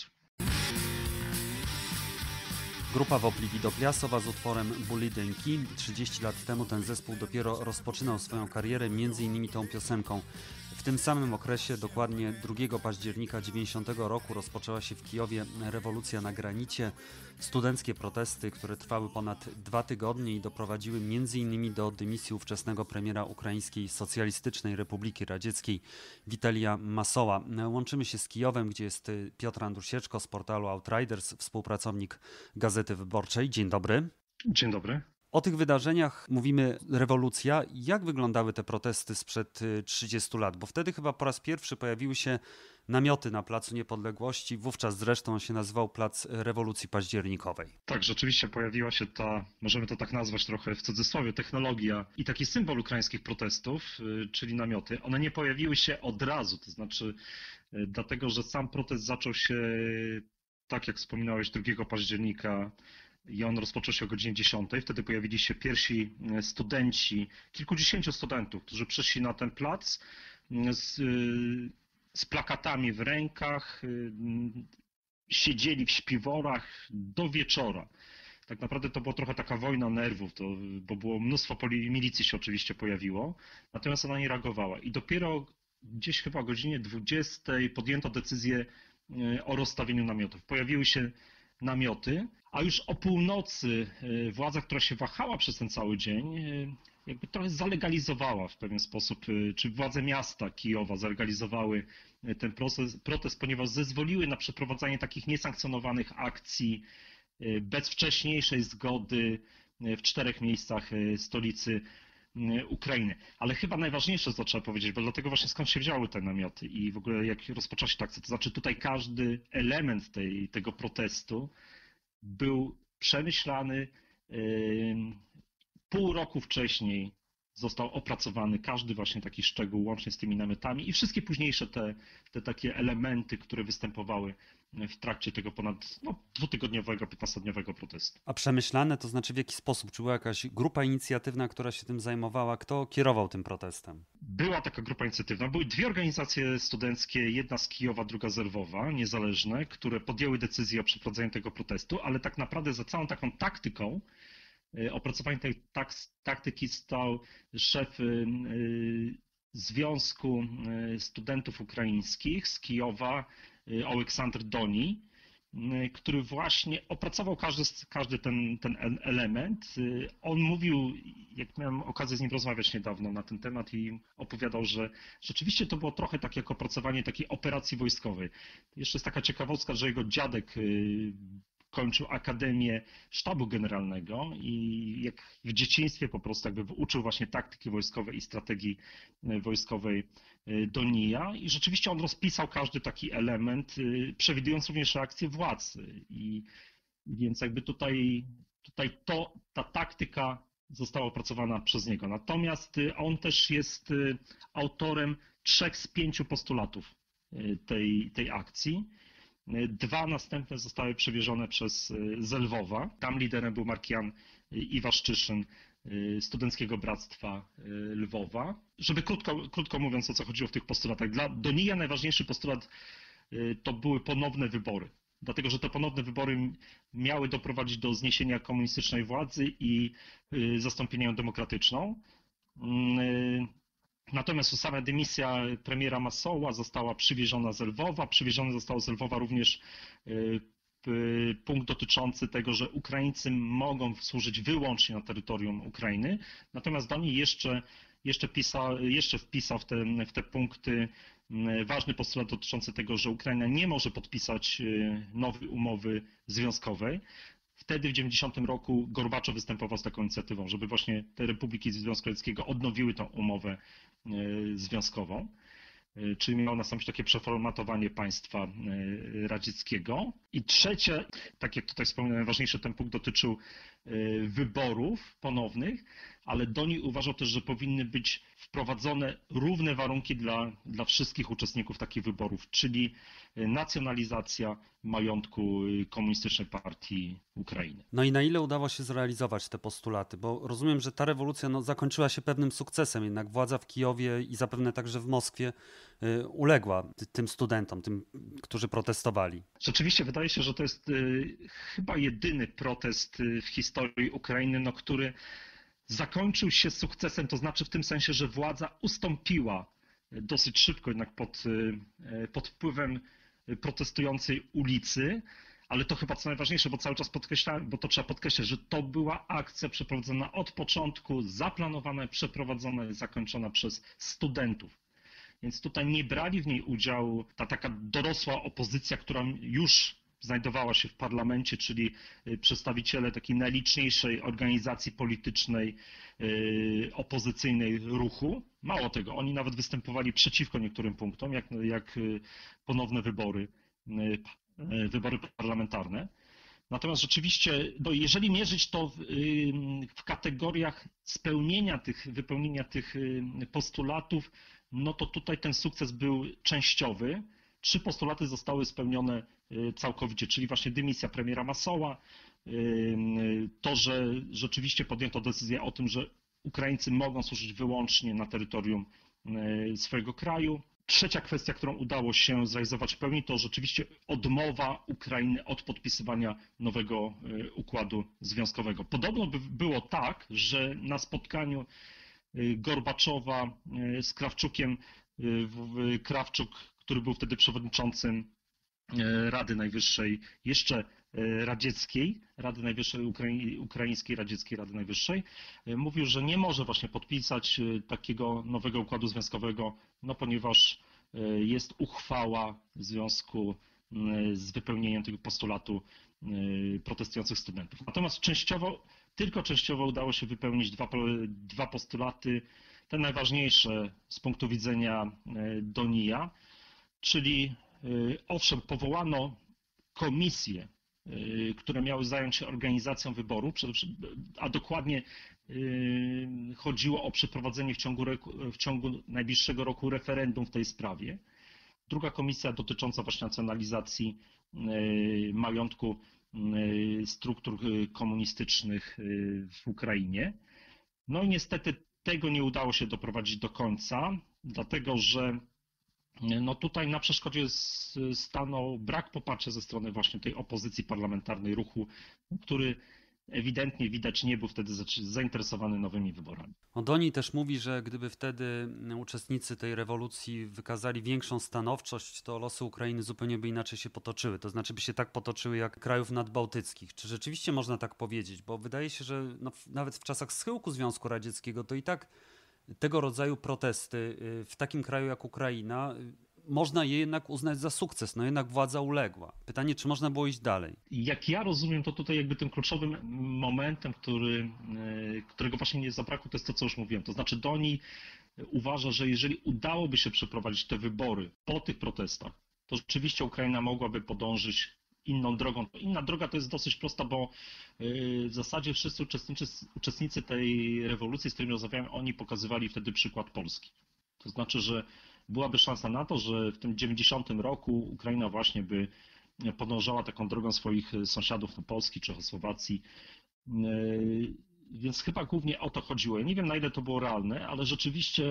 [SPEAKER 1] Grupa Wobli Widopliasowa z utworem Bulidynki. 30 lat temu ten zespół dopiero rozpoczynał swoją karierę, m.in. tą piosenką. W tym samym okresie, dokładnie 2 października 90 roku, rozpoczęła się w Kijowie rewolucja na granicie. Studenckie protesty, które trwały ponad 2 tygodnie i doprowadziły m.in. do dymisji ówczesnego premiera Ukraińskiej Socjalistycznej Republiki Radzieckiej Witalija Masoła. Łączymy się z Kijowem, gdzie jest Piotr Andrusieczko z portalu Outriders, współpracownik Gazety Wyborczej. Dzień dobry.
[SPEAKER 4] Dzień dobry.
[SPEAKER 1] O tych wydarzeniach mówimy rewolucja. Jak wyglądały te protesty sprzed 30 lat? Bo wtedy chyba po raz pierwszy pojawiły się namioty na Placu Niepodległości. Wówczas zresztą się nazywał Plac Rewolucji Październikowej.
[SPEAKER 4] Tak, rzeczywiście pojawiła się ta, możemy to tak nazwać trochę w cudzysłowie, technologia i taki symbol ukraińskich protestów, czyli namioty. One nie pojawiły się od razu, to znaczy dlatego, że sam protest zaczął się, tak jak wspominałeś, 2 października i on rozpoczął się o godzinie 10. Wtedy pojawili się pierwsi studenci, kilkudziesięciu studentów, którzy przyszli na ten plac z plakatami w rękach, siedzieli w śpiworach do wieczora. Tak naprawdę to była trochę taka wojna nerwów, bo było mnóstwo milicji się oczywiście pojawiło, natomiast ona nie reagowała. I dopiero gdzieś chyba o godzinie 20 podjęto decyzję o rozstawieniu namiotów. Pojawiły się namioty, a już o północy władza, która się wahała przez ten cały dzień, jakby trochę zalegalizowała w pewien sposób, czy władze miasta Kijowa zalegalizowały ten protest, ponieważ zezwoliły na przeprowadzanie takich niesankcjonowanych akcji bez wcześniejszej zgody w 4 miejscach stolicy Ukrainy. Ale chyba najważniejsze, co trzeba powiedzieć, bo dlatego właśnie skąd się wzięły te namioty i w ogóle jak rozpoczęła się ta akcja, to znaczy tutaj każdy element tego protestu był przemyślany, pół roku wcześniej został opracowany każdy właśnie taki szczegół, łącznie z tymi namiotami i wszystkie późniejsze te takie elementy, które występowały w trakcie tego ponad 2-tygodniowego, 15-dniowego protestu.
[SPEAKER 1] A przemyślane, to znaczy w jaki sposób? Czy była jakaś grupa inicjatywna, która się tym zajmowała? Kto kierował tym protestem?
[SPEAKER 4] Była taka grupa inicjatywna. Były 2 organizacje studenckie, jedna z Kijowa, druga z Lwowa, niezależne, które podjęły decyzję o przeprowadzeniu tego protestu, ale tak naprawdę za całą taką taktyką, opracowanie tej taktyki stał szef Związku Studentów Ukraińskich z Kijowa, Oleksandr Doni, który właśnie opracował każdy ten element. On mówił, jak miałem okazję z nim rozmawiać niedawno na ten temat i opowiadał, że rzeczywiście to było trochę tak jak opracowanie takiej operacji wojskowej. Jeszcze jest taka ciekawostka, że jego dziadek kończył Akademię Sztabu Generalnego i jak w dzieciństwie po prostu jakby uczył właśnie taktyki wojskowej i strategii wojskowej Donija i rzeczywiście on rozpisał każdy taki element, przewidując również reakcję władz. I więc jakby tutaj ta taktyka została opracowana przez niego. Natomiast on też jest autorem 3 z 5 postulatów tej akcji. 2 następne zostały przewiezione przez z Lwowa. Tam liderem był Markian Iwaszczyszyn, Studenckiego Bractwa Lwowa. Żeby krótko mówiąc, o co chodziło w tych postulatach. Dla Donija najważniejszy postulat to były ponowne wybory. Dlatego, że te ponowne wybory miały doprowadzić do zniesienia komunistycznej władzy i zastąpienia ją demokratyczną. Natomiast sama dymisja premiera Massoła została przywieziona z Lwowa. Przywieziony został z Lwowa również punkt dotyczący tego, że Ukraińcy mogą służyć wyłącznie na terytorium Ukrainy. Natomiast Doni jeszcze wpisał w te punkty ważny postulat dotyczący tego, że Ukraina nie może podpisać nowej umowy związkowej. Wtedy w 1990 roku Gorbaczow występował z taką inicjatywą, żeby właśnie te republiki Związku Radzieckiego odnowiły tą umowę związkową. Czyli miało nastąpić takie przeformatowanie państwa radzieckiego. I trzecie, tak jak tutaj wspomniałem, najważniejszy ten punkt dotyczył wyborów ponownych, ale Doni uważał też, że powinny być wprowadzone równe warunki dla wszystkich uczestników takich wyborów, czyli nacjonalizacja majątku Komunistycznej Partii Ukrainy.
[SPEAKER 1] No i na ile udało się zrealizować te postulaty? Bo rozumiem, że ta rewolucja zakończyła się pewnym sukcesem, jednak władza w Kijowie i zapewne także w Moskwie uległa tym studentom, tym, którzy protestowali.
[SPEAKER 4] Rzeczywiście wydaje się, że to jest chyba jedyny protest w historii Ukrainy, który zakończył się sukcesem, to znaczy w tym sensie, że władza ustąpiła dosyć szybko jednak pod wpływem protestującej ulicy, ale to chyba co najważniejsze, bo cały czas podkreślałem, bo to trzeba podkreślać, że to była akcja przeprowadzona od początku, zaplanowana, przeprowadzona i zakończona przez studentów. Więc tutaj nie brali w niej udziału ta taka dorosła opozycja, która już znajdowała się w parlamencie, czyli przedstawiciele takiej najliczniejszej organizacji politycznej opozycyjnej ruchu. Mało tego, oni nawet występowali przeciwko niektórym punktom, jak ponowne wybory parlamentarne. Natomiast rzeczywiście, jeżeli mierzyć to w kategoriach wypełnienia tych postulatów, no to tutaj ten sukces był częściowy. 3 postulaty zostały spełnione całkowicie, czyli właśnie dymisja premiera Massoła, to, że rzeczywiście podjęto decyzję o tym, że Ukraińcy mogą służyć wyłącznie na terytorium swojego kraju. Trzecia kwestia, którą udało się zrealizować w pełni, to rzeczywiście odmowa Ukrainy od podpisywania nowego układu związkowego. Podobno było tak, że na spotkaniu Gorbaczowa z Krawczukiem, Krawczuk, który był wtedy przewodniczącym Rady Najwyższej, jeszcze radzieckiej, Rady Najwyższej, Ukraińskiej Radzieckiej Rady Najwyższej, mówił, że nie może właśnie podpisać takiego nowego układu związkowego, no ponieważ jest uchwała w związku z wypełnieniem tego postulatu protestujących studentów. Natomiast tylko częściowo udało się wypełnić 2 postulaty, te najważniejsze z punktu widzenia Donija, czyli owszem, powołano komisje, które miały zająć się organizacją wyborów, a dokładnie chodziło o przeprowadzenie w ciągu najbliższego roku referendum w tej sprawie. Druga komisja dotycząca właśnie nacjonalizacji majątku struktur komunistycznych w Ukrainie. No i niestety tego nie udało się doprowadzić do końca, dlatego że no tutaj na przeszkodzie stanął brak poparcia ze strony właśnie tej opozycji parlamentarnej ruchu, który ewidentnie widać nie był wtedy zainteresowany nowymi wyborami.
[SPEAKER 1] Doni też mówi, że gdyby wtedy uczestnicy tej rewolucji wykazali większą stanowczość, to losy Ukrainy zupełnie by inaczej się potoczyły. To znaczy by się tak potoczyły jak krajów nadbałtyckich. Czy rzeczywiście można tak powiedzieć? Bo wydaje się, że nawet w czasach schyłku Związku Radzieckiego to i tak tego rodzaju protesty w takim kraju jak Ukraina można je jednak uznać za sukces, no jednak władza uległa. Pytanie, czy można było iść dalej?
[SPEAKER 4] Jak ja rozumiem, to tutaj jakby tym kluczowym momentem, którego właśnie nie zabrakło, to jest to, co już mówiłem. To znaczy Doni uważa, że jeżeli udałoby się przeprowadzić te wybory po tych protestach, to rzeczywiście Ukraina mogłaby podążyć inną drogą. Inna droga to jest dosyć prosta, bo w zasadzie wszyscy uczestnicy tej rewolucji, z którymi rozmawiałem, oni pokazywali wtedy przykład Polski. To znaczy, że byłaby szansa na to, że w tym 90 roku Ukraina właśnie by podążała taką drogą swoich sąsiadów, no Polski, Czechosłowacji. Więc chyba głównie o to chodziło. Ja nie wiem, na ile to było realne, ale rzeczywiście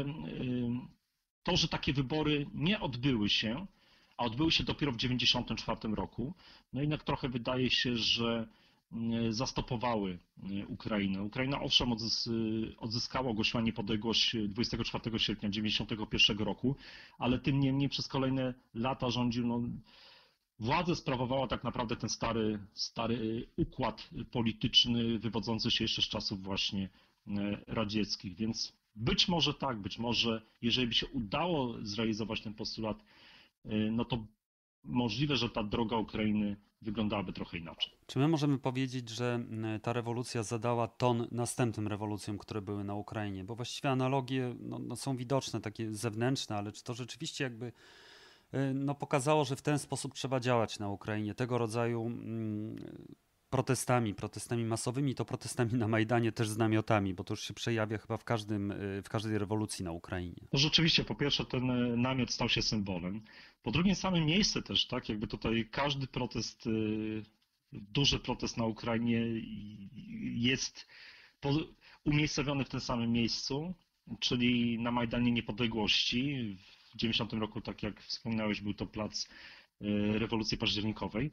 [SPEAKER 4] to, że takie wybory nie odbyły się, a odbyły się dopiero w 1994 roku, no jednak trochę wydaje się, że zastopowały Ukrainę. Ukraina owszem odzyskała, ogłosiła niepodległość 24 sierpnia 1991 roku, ale tym niemniej przez kolejne lata rządził, no, władzę sprawowała tak naprawdę ten stary układ polityczny wywodzący się jeszcze z czasów właśnie radzieckich, więc być może tak, być może jeżeli by się udało zrealizować ten postulat, no to możliwe, że ta droga Ukrainy wyglądałaby trochę inaczej.
[SPEAKER 1] Czy my możemy powiedzieć, że ta rewolucja zadała ton następnym rewolucjom, które były na Ukrainie? Bo właściwie analogie no są widoczne, takie zewnętrzne, ale czy to rzeczywiście jakby pokazało, że w ten sposób trzeba działać na Ukrainie? Tego rodzaju protestami masowymi, to protestami na Majdanie, też z namiotami, bo to już się przejawia chyba w każdej rewolucji na Ukrainie.
[SPEAKER 4] No rzeczywiście, po pierwsze ten namiot stał się symbolem, po drugie same miejsce też, tak, jakby tutaj każdy protest, duży protest na Ukrainie jest umiejscowiony w tym samym miejscu, czyli na Majdanie Niepodległości. W 90 roku, tak jak wspomniałeś, był to plac rewolucji październikowej.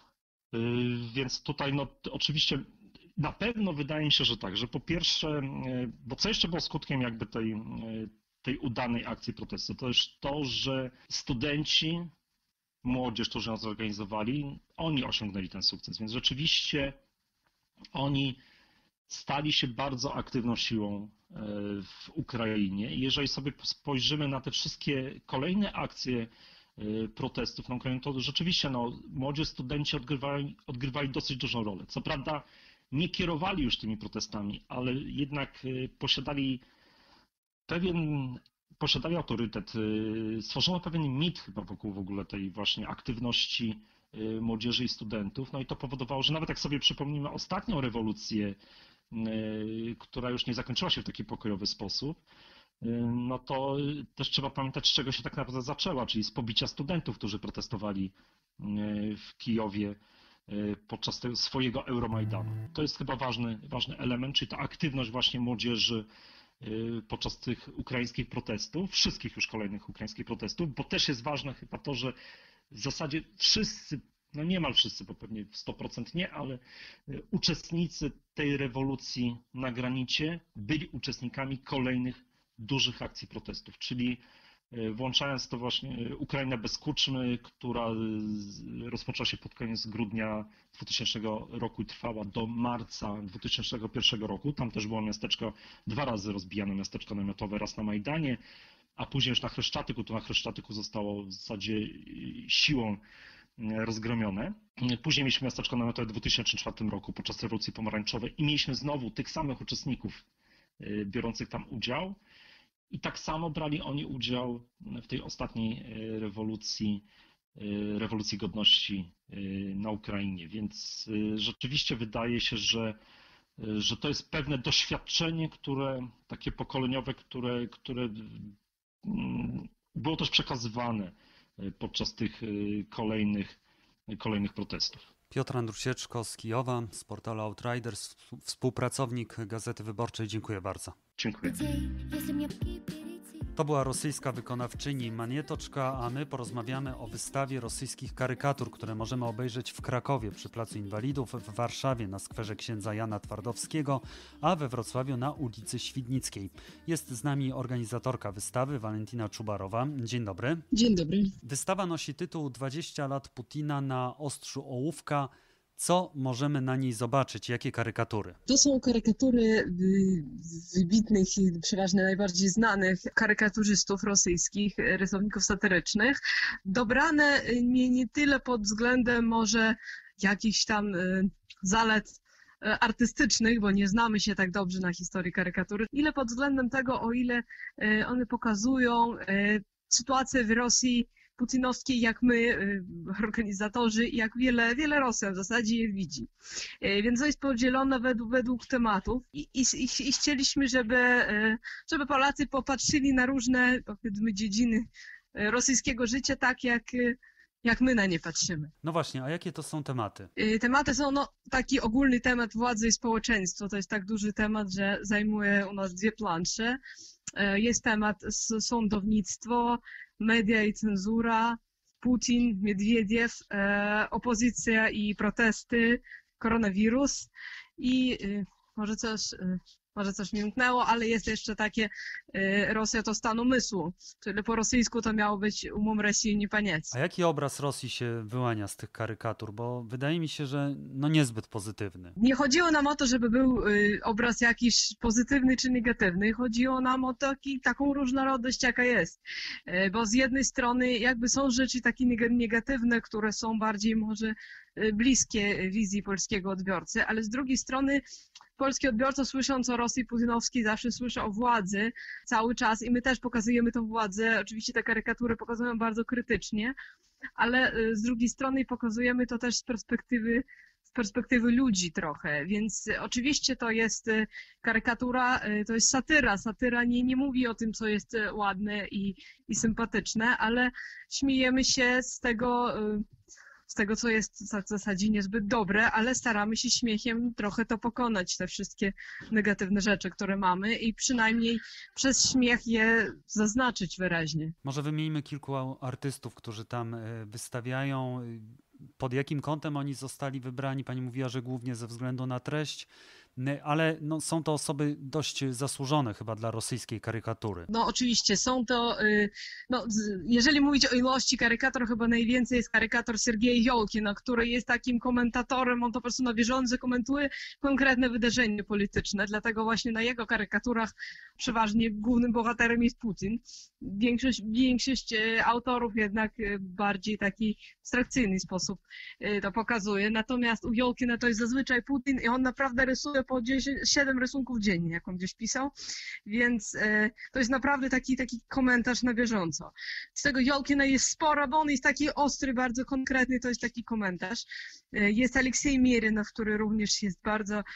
[SPEAKER 4] Więc tutaj no oczywiście na pewno wydaje mi się, że tak, że po pierwsze, bo co jeszcze było skutkiem jakby tej udanej akcji protestu, to jest to, że studenci, młodzież, którzy ją zorganizowali, oni osiągnęli ten sukces, więc rzeczywiście oni stali się bardzo aktywną siłą w Ukrainie. I jeżeli sobie spojrzymy na te wszystkie kolejne akcje protestów na Ukrainie, to rzeczywiście młodzi studenci odgrywali dosyć dużą rolę. Co prawda nie kierowali już tymi protestami, ale jednak posiadali autorytet, stworzono pewien mit chyba wokół w ogóle tej właśnie aktywności młodzieży i studentów. No i to powodowało, że nawet jak sobie przypomnimy ostatnią rewolucję, która już nie zakończyła się w taki pokojowy sposób, no to też trzeba pamiętać, z czego się tak naprawdę zaczęła, czyli z pobicia studentów, którzy protestowali w Kijowie podczas tego swojego Euromajdanu. To jest chyba ważny element, czyli ta aktywność właśnie młodzieży podczas tych ukraińskich protestów, wszystkich już kolejnych ukraińskich protestów, bo też jest ważne chyba to, że w zasadzie wszyscy, no niemal wszyscy, bo pewnie 100% nie, ale uczestnicy tej rewolucji na granicie byli uczestnikami kolejnych dużych akcji protestów, czyli włączając to właśnie Ukrainę bez kuczmy, która rozpoczęła się pod koniec grudnia 2000 roku i trwała do marca 2001 roku. Tam też było miasteczko, 2 razy rozbijano miasteczko namiotowe, raz na Majdanie, a później już na Chreszczatyku. To na Chreszczatyku zostało w zasadzie siłą rozgromione. Później mieliśmy miasteczko namiotowe w 2004 roku podczas rewolucji pomarańczowej i mieliśmy znowu tych samych uczestników biorących tam udział. I tak samo brali oni udział w tej ostatniej rewolucji godności na Ukrainie. Więc rzeczywiście wydaje się, że to jest pewne doświadczenie, takie pokoleniowe, które było też przekazywane podczas tych kolejnych protestów.
[SPEAKER 1] Piotr Andrusieczko z Kijowa, z portalu Outriders, współpracownik Gazety Wyborczej. Dziękuję bardzo.
[SPEAKER 4] Dziękuję.
[SPEAKER 1] To była rosyjska wykonawczyni Manietoczka, a my porozmawiamy o wystawie rosyjskich karykatur, które możemy obejrzeć w Krakowie przy Placu Inwalidów, w Warszawie na skwerze księdza Jana Twardowskiego, a we Wrocławiu na ulicy Świdnickiej. Jest z nami organizatorka wystawy Walentyna Czubarowa. Dzień dobry.
[SPEAKER 5] Dzień dobry.
[SPEAKER 1] Wystawa nosi tytuł 20 lat Putina na ostrzu ołówka. Co możemy na niej zobaczyć? Jakie karykatury?
[SPEAKER 5] To są karykatury wybitnych i przeważnie najbardziej znanych karykaturzystów rosyjskich, rysowników satyrycznych, dobrane nie tyle pod względem może jakichś tam zalet artystycznych, bo nie znamy się tak dobrze na historii karykatury, ile pod względem tego, o ile one pokazują sytuację w Rosji putinowskiej, jak my, organizatorzy, jak wiele Rosjan w zasadzie je widzi. Więc to jest podzielone według tematów i chcieliśmy, żeby Polacy popatrzyli na różne, powiedzmy, dziedziny rosyjskiego życia, tak jak my na nie patrzymy.
[SPEAKER 1] No właśnie, a jakie to są tematy?
[SPEAKER 5] Tematy są, taki ogólny temat władzy i społeczeństwo. To jest tak duży temat, że zajmuje u nas 2 plansze. Jest temat sądownictwo, media i cenzura, Putin, Miedwiediew, opozycja i protesty, koronawirus i może coś mi umknęło, ale jest jeszcze takie Rosja to stan umysłu, czyli po rosyjsku to miało być umom Rosji nie panieć.
[SPEAKER 1] A jaki obraz Rosji się wyłania z tych karykatur? Bo wydaje mi się, że niezbyt pozytywny.
[SPEAKER 5] Nie chodziło nam o to, żeby był obraz jakiś pozytywny czy negatywny. Chodziło nam o taką różnorodność, jaka jest. Bo z jednej strony jakby są rzeczy takie negatywne, które są bardziej może bliskie wizji polskiego odbiorcy, ale z drugiej strony polski odbiorca, słysząc o Rosji putinowskiej, zawsze słyszy o władzy cały czas i my też pokazujemy tę władzę. Oczywiście te karykatury pokazują bardzo krytycznie, ale z drugiej strony pokazujemy to też z perspektywy ludzi trochę, więc oczywiście to jest karykatura, to jest satyra. Satyra nie mówi o tym, co jest ładne i sympatyczne, ale śmiejemy się z tego, co jest w zasadzie niezbyt dobre, ale staramy się śmiechem trochę to pokonać, te wszystkie negatywne rzeczy, które mamy i przynajmniej przez śmiech je zaznaczyć wyraźnie.
[SPEAKER 1] Może wymieńmy kilku artystów, którzy tam wystawiają. Pod jakim kątem oni zostali wybrani? Pani mówiła, że głównie ze względu na treść, ale są to osoby dość zasłużone chyba dla rosyjskiej karykatury.
[SPEAKER 5] Oczywiście są to, jeżeli mówić o ilości karykatur, chyba najwięcej jest karykator Sergiej Jolkin, który jest takim komentatorem, on to po prostu na bieżąco komentuje konkretne wydarzenie polityczne, dlatego właśnie na jego karykaturach przeważnie głównym bohaterem jest Putin. Większość autorów jednak bardziej taki abstrakcyjny sposób to pokazuje, natomiast u Jolkina to jest zazwyczaj Putin i on naprawdę rysuje po 7 rysunków dziennie, jak on gdzieś pisał, więc to jest naprawdę taki komentarz na bieżąco. Z tego Jolkina jest sporo, bo on jest taki ostry, bardzo konkretny, to jest taki komentarz. Jest Aleksiej Mierynow, który również jest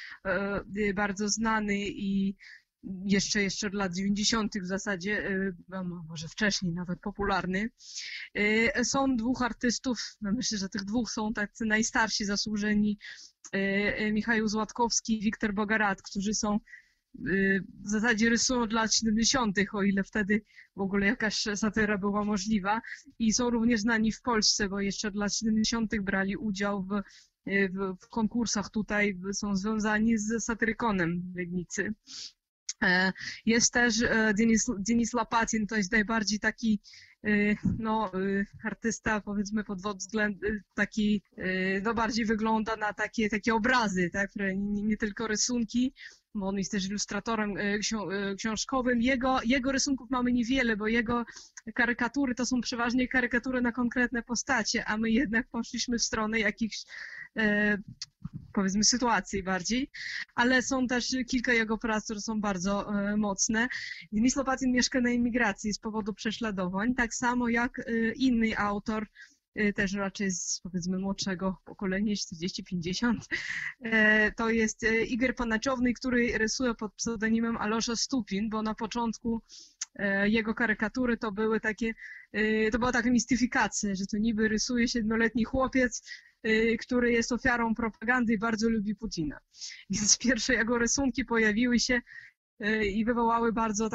[SPEAKER 5] bardzo znany i jeszcze od lat 90. w zasadzie, może wcześniej nawet popularny. Są 2 artystów, myślę, że tych 2 są tacy najstarsi, zasłużeni, Michał Złatkowski i Wiktor Bogarat, którzy są w zasadzie rysują od lat 70., o ile wtedy w ogóle jakaś satyra była możliwa i są również znani w Polsce, bo jeszcze od lat 70. brali udział w konkursach tutaj, są związani z Satyrykonem w Legnicy. Jest też Denis Lapatin, to jest najbardziej taki artysta, powiedzmy pod względem taki, bardziej wygląda na takie obrazy, tak, które nie tylko rysunki, bo on jest też ilustratorem książkowym. Jego rysunków mamy niewiele, bo jego karykatury to są przeważnie karykatury na konkretne postacie, a my jednak poszliśmy w stronę jakichś powiedzmy sytuacji bardziej, ale są też kilka jego prac, które są bardzo mocne. Denis Lapatin mieszka na emigracji z powodu prześladowań, tak samo jak inny autor, też raczej z powiedzmy młodszego pokolenia, 40-50. To jest Igor Panaczowny, który rysuje pod pseudonimem Alosza Stupin, bo na początku jego karykatury to była taka mistyfikacja, że to niby rysuje 7-letni chłopiec, który jest ofiarą propagandy i bardzo lubi Putina. Więc pierwsze jego rysunki pojawiły się i wywołały bardzo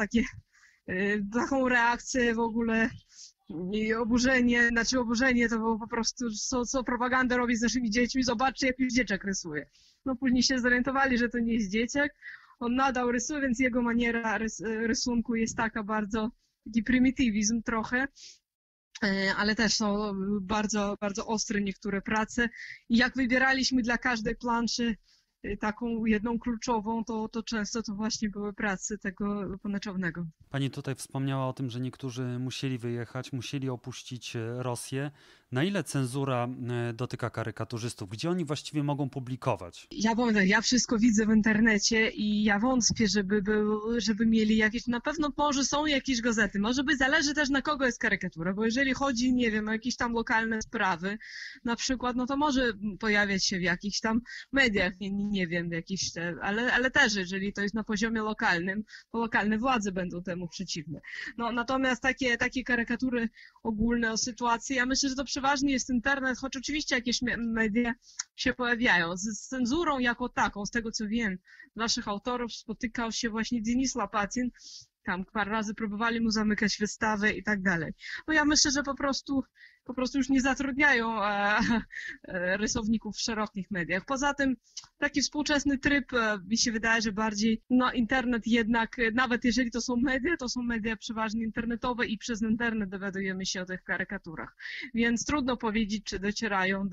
[SPEAKER 5] taką reakcję w ogóle i oburzenie, oburzenie to było po prostu, co propaganda robi z naszymi dziećmi, zobaczcie jak już dzieciak rysuje. Później się zorientowali, że to nie jest dzieciak, on nadal rysuje, więc jego maniera rysunku jest taka bardzo, taki prymitywizm trochę. ale też są bardzo, bardzo ostre niektóre prace. I jak wybieraliśmy dla każdej planszy taką jedną kluczową, to często to właśnie były prace tego Ponaczownego.
[SPEAKER 1] Pani tutaj wspomniała o tym, że niektórzy musieli wyjechać, musieli opuścić Rosję. Na ile cenzura dotyka karykaturzystów? Gdzie oni właściwie mogą publikować?
[SPEAKER 5] Ja powiem tak, ja wszystko widzę w internecie i ja wątpię, żeby mieli jakieś, na pewno może są jakieś gazety, może być, zależy też na kogo jest karykatura, bo jeżeli chodzi, nie wiem, o jakieś tam lokalne sprawy, na przykład, no to może pojawiać się w jakichś tam mediach, nie wiem, jakieś te, ale też, jeżeli to jest na poziomie lokalnym, to lokalne władze będą temu przeciwne. No, natomiast takie karykatury ogólne o sytuacji, ja myślę, że to przeważnie jest internet, choć oczywiście jakieś media się pojawiają. Z cenzurą jako taką, z tego co wiem, naszych autorów spotykał się właśnie Denis Lopatin, tam parę razy próbowali mu zamykać wystawę i tak dalej. No ja myślę, że po prostu już nie zatrudniają rysowników w szerokich mediach. Poza tym taki współczesny tryb, mi się wydaje, że bardziej internet jednak, nawet jeżeli to są media przeważnie internetowe i przez internet dowiadujemy się o tych karykaturach. Więc trudno powiedzieć, czy docierają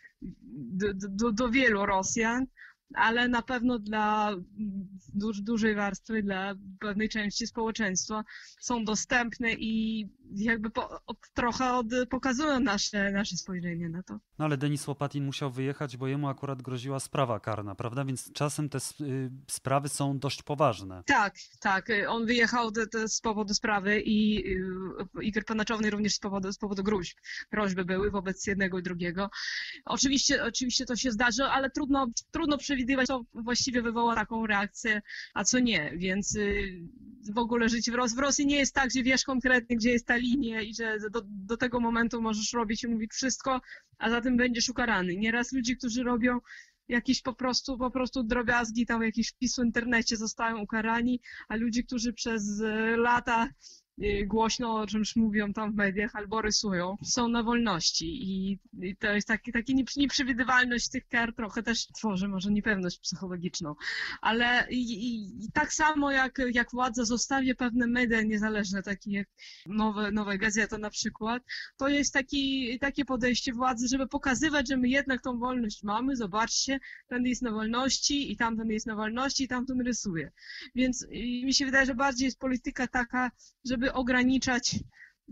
[SPEAKER 5] do wielu Rosjan, ale na pewno dla dużej warstwy, dla pewnej części społeczeństwa są dostępne i jakby trochę pokazują nasze spojrzenie na to.
[SPEAKER 1] No ale Denis Łopatin musiał wyjechać, bo jemu akurat groziła sprawa karna, prawda? Więc czasem te sprawy są dość poważne.
[SPEAKER 5] Tak. On wyjechał z powodu sprawy i Igor Ponaczowny również z powodu groźby były wobec jednego i drugiego. Oczywiście to się zdarzy, ale trudno przewidywać, co właściwie wywoła taką reakcję, a co nie. Więc w ogóle życie w Rosji nie jest tak, że wiesz konkretnie, gdzie jest ta linia i że do tego momentu możesz robić i mówić wszystko, a za tym będziesz ukarany. Nieraz ludzie, którzy robią jakieś po prostu drobiazgi, tam jakieś wpis w internecie zostają ukarani, a ludzie, którzy przez lata głośno o czymś mówią tam w mediach albo rysują, są na wolności i to jest taki nieprzewidywalność tych kar trochę też tworzy może niepewność psychologiczną, ale i tak samo jak władza zostawia pewne media niezależne, takie jak nowe gazety na przykład, to jest takie podejście władzy, żeby pokazywać, że my jednak tą wolność mamy, zobaczcie, ten jest na wolności i tamten jest na wolności i tamten rysuje. Więc mi się wydaje, że bardziej jest polityka taka, żeby ograniczać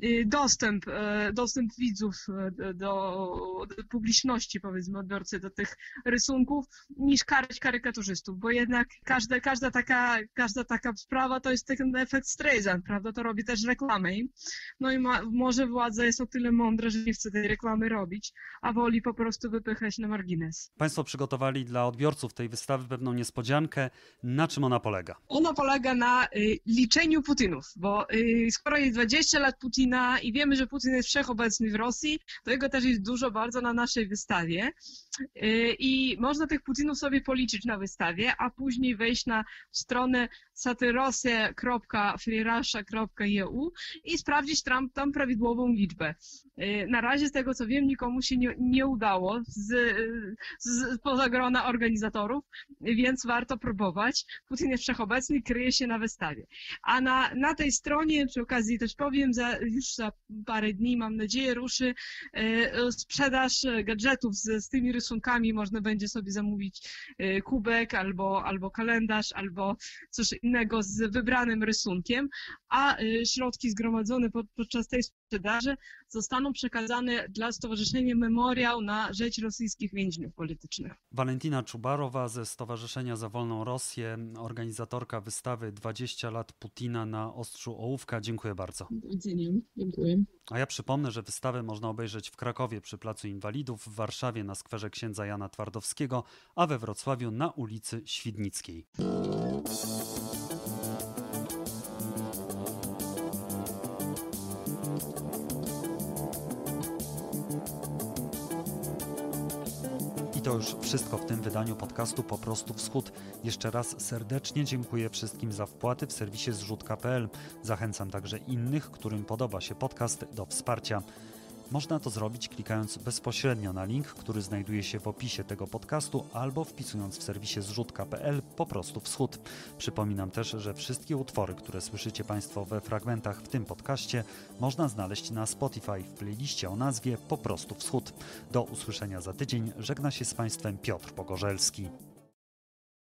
[SPEAKER 5] dostęp widzów do publiczności, powiedzmy, odbiorcy do tych rysunków, niż karać karykaturzystów, bo jednak każda taka sprawa to jest ten efekt Streisand, prawda? To robi też reklamę. No i może władza jest o tyle mądra, że nie chce tej reklamy robić, a woli po prostu wypychać na margines.
[SPEAKER 1] Państwo przygotowali dla odbiorców tej wystawy pewną niespodziankę. Na czym ona polega?
[SPEAKER 5] Ona polega na liczeniu Putinów, bo skoro jest 20 lat Putina i wiemy, że Putin jest wszechobecny w Rosji, to jego też jest dużo bardzo na naszej wystawie i można tych Putinów sobie policzyć na wystawie, a później wejść na stronę satyrosja.freerussia.eu i sprawdzić tam prawidłową liczbę. Na razie z tego co wiem nikomu się nie udało poza grona organizatorów, więc warto próbować. Putin jest wszechobecny, kryje się na wystawie. A na tej stronie, przy okazji też powiem, już za parę dni, mam nadzieję, ruszy sprzedaż gadżetów z tymi rysunkami. Można będzie sobie zamówić kubek albo kalendarz, albo coś innego z wybranym rysunkiem, a środki zgromadzone podczas tej sprzedaży zostaną przekazane dla Stowarzyszenia Memoriał na rzecz rosyjskich więźniów politycznych.
[SPEAKER 1] Walentina Czubarowa ze Stowarzyszenia za Wolną Rosję, organizatorka wystawy 20 lat Putina na Ostrzu Ołówka. Dziękuję bardzo.
[SPEAKER 5] Do widzenia. Dziękuję.
[SPEAKER 1] A ja przypomnę, że wystawę można obejrzeć w Krakowie przy Placu Inwalidów, w Warszawie na Skwerze Księdza Jana Twardowskiego, a we Wrocławiu na ulicy Świdnickiej. I to już wszystko w tym wydaniu podcastu Po prostu Wschód. Jeszcze raz serdecznie dziękuję wszystkim za wpłaty w serwisie zrzutka.pl. Zachęcam także innych, którym podoba się podcast, do wsparcia. Można to zrobić klikając bezpośrednio na link, który znajduje się w opisie tego podcastu albo wpisując w serwisie zrzutka.pl po prostu wschód. Przypominam też, że wszystkie utwory, które słyszycie Państwo we fragmentach w tym podcaście, można znaleźć na Spotify w playliście o nazwie Po prostu wschód. Do usłyszenia za tydzień. Żegna się z Państwem Piotr Pogorzelski.